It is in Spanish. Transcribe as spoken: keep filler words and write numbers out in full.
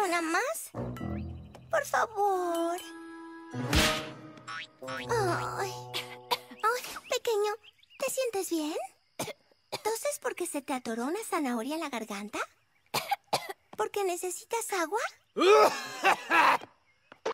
una más? Por favor. Ay. Ay, pequeño, ¿te sientes bien? ¿Toses porque se te atoró una zanahoria en la garganta? ¿Porque necesitas agua?